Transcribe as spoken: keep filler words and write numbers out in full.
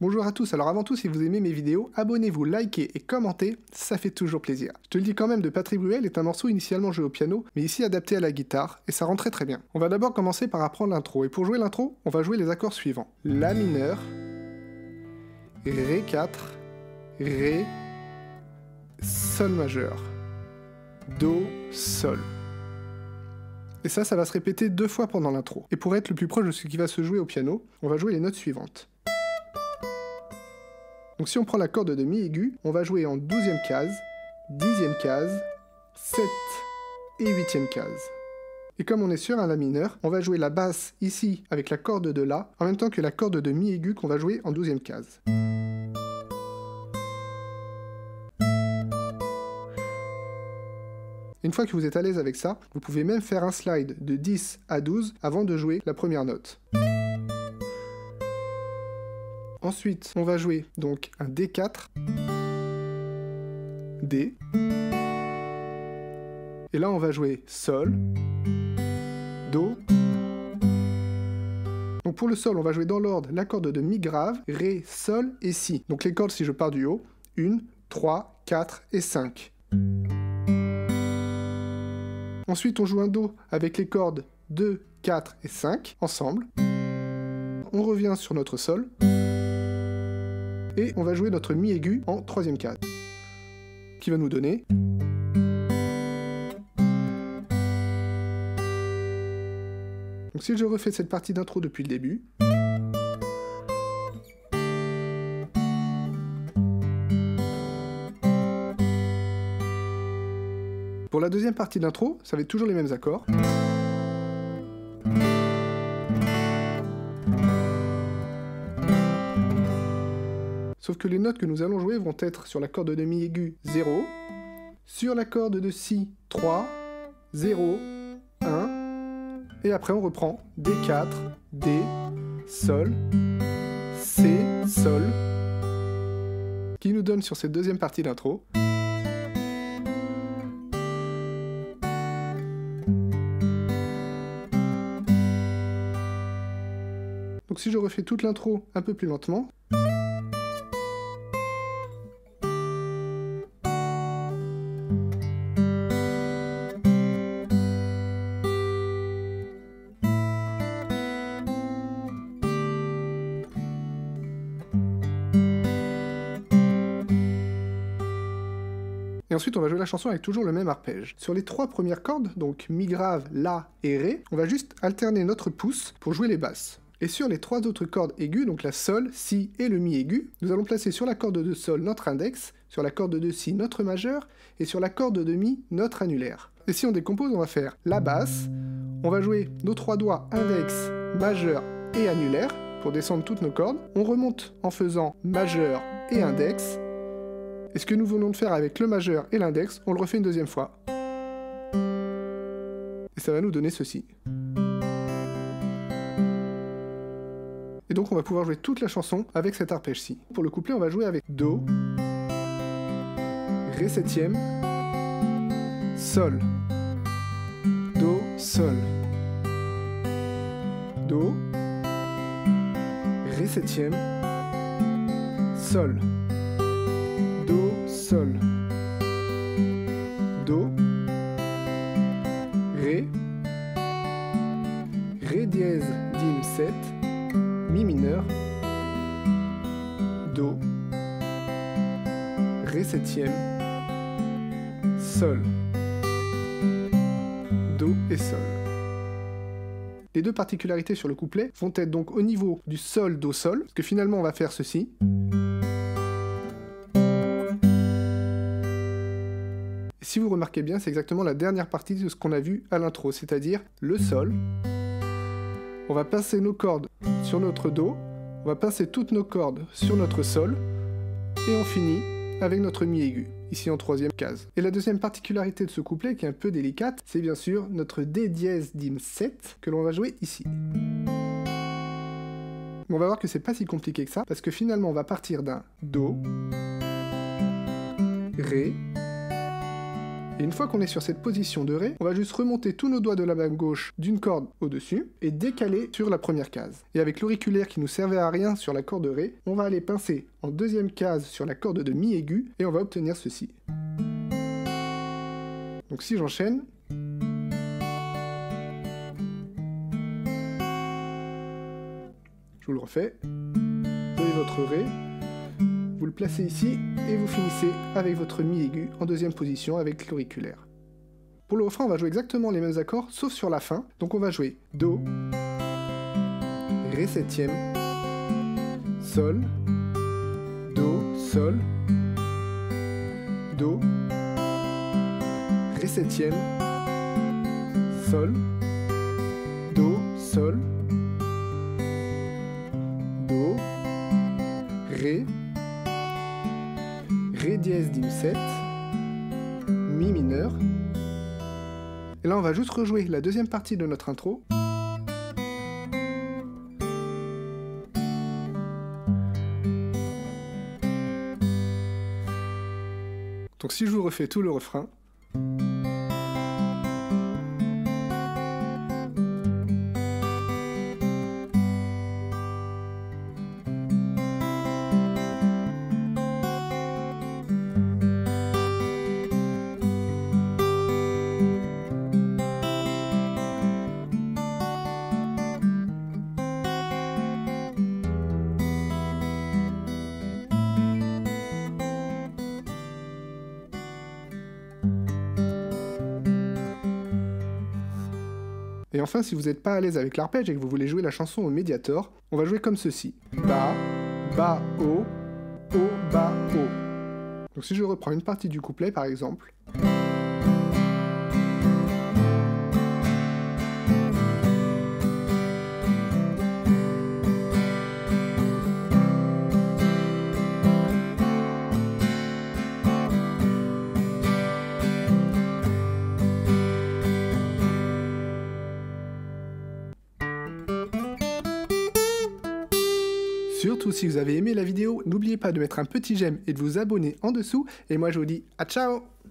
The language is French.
Bonjour à tous, alors avant tout si vous aimez mes vidéos, abonnez-vous, likez et commentez, ça fait toujours plaisir. Je te le dis quand même, de Patrick Bruel est un morceau initialement joué au piano, mais ici adapté à la guitare, et ça rend très très bien. On va d'abord commencer par apprendre l'intro, et pour jouer l'intro, on va jouer les accords suivants. La mineur, Ré quatre, Ré, Sol majeur, Do, Sol. Et ça, ça va se répéter deux fois pendant l'intro. Et pour être le plus proche de ce qui va se jouer au piano, on va jouer les notes suivantes. Donc si on prend la corde de mi aigu, on va jouer en douzième case, dixième case, sept et huitième case. Et comme on est sur un la mineur, on va jouer la basse ici avec la corde de la, en même temps que la corde de mi aigu qu'on va jouer en douzième case. Une fois que vous êtes à l'aise avec ça, vous pouvez même faire un slide de dix à douze avant de jouer la première note. Ensuite, on va jouer donc un D quatre, D, et là on va jouer Sol, Do. Donc pour le Sol, on va jouer dans l'ordre la corde de Mi grave, Ré, Sol et Si. Donc les cordes si je pars du haut, un, trois, quatre et cinq. Ensuite on joue un Do avec les cordes deux, quatre et cinq ensemble. On revient sur notre Sol. Et on va jouer notre Mi aigu en troisième case, qui va nous donner... Donc si je refais cette partie d'intro depuis le début... Pour la deuxième partie d'intro, ça va être toujours les mêmes accords. Sauf que les notes que nous allons jouer vont être sur la corde de Mi aigu zéro, sur la corde de Si trois, zéro, un, et après on reprend D quatre, D, Sol, C, Sol, qui nous donne sur cette deuxième partie d'intro. Donc si je refais toute l'intro un peu plus lentement, et ensuite on va jouer la chanson avec toujours le même arpège. Sur les trois premières cordes, donc Mi grave, La et Ré, on va juste alterner notre pouce pour jouer les basses. Et sur les trois autres cordes aiguës, donc la Sol, Si et le Mi aigu, nous allons placer sur la corde de Sol notre index, sur la corde de Si notre majeur, et sur la corde de Mi notre annulaire. Et si on décompose, on va faire la basse, on va jouer nos trois doigts index, majeur et annulaire, pour descendre toutes nos cordes, on remonte en faisant majeur et index, et ce que nous venons de faire avec le majeur et l'index, on le refait une deuxième fois. Et ça va nous donner ceci. Et donc on va pouvoir jouer toute la chanson avec cet arpège-ci. Pour le couplet, on va jouer avec Do, Ré septième, Sol, Do, Sol, Do, Ré septième, Sol, Do, Sol, Do, Ré, Ré dièse, Dim sept, Mi mineur, Do, Ré septième, Sol, Do et Sol. Les deux particularités sur le couplet vont être donc au niveau du Sol, Do, Sol, parce que finalement on va faire ceci. Et si vous remarquez bien, c'est exactement la dernière partie de ce qu'on a vu à l'intro, c'est-à-dire le Sol. On va passer nos cordes sur notre Do, on va passer toutes nos cordes sur notre Sol, et on finit avec notre Mi aigu, ici en troisième case. Et la deuxième particularité de ce couplet, qui est un peu délicate, c'est bien sûr notre D dièse Dim sept, que l'on va jouer ici. Mais on va voir que c'est pas si compliqué que ça, parce que finalement on va partir d'un Do, Ré, Et une fois qu'on est sur cette position de Ré, on va juste remonter tous nos doigts de la main gauche d'une corde au-dessus et décaler sur la première case. Et avec l'auriculaire qui nous servait à rien sur la corde de Ré, on va aller pincer en deuxième case sur la corde de Mi aigu et on va obtenir ceci. Donc si j'enchaîne, je vous le refais, vous avez votre Ré, vous le placez ici et vous finissez avec votre Mi aigu en deuxième position avec l'auriculaire. Pour le refrain, on va jouer exactement les mêmes accords sauf sur la fin, donc on va jouer Do, Ré septième, Sol, Do, Sol, Do, Ré septième, Sol, Do, Sol, Do, Ré, Ré dièse dim sept, Mi mineur. Et là on va juste rejouer la deuxième partie de notre intro. Donc si je vous refais tout le refrain. Et enfin, si vous n'êtes pas à l'aise avec l'arpège et que vous voulez jouer la chanson au médiator, on va jouer comme ceci. Bas, bas, haut, haut, bas, haut. Donc si je reprends une partie du couplet par exemple. Surtout si vous avez aimé la vidéo, n'oubliez pas de mettre un petit j'aime et de vous abonner en dessous. Et moi je vous dis à ciao!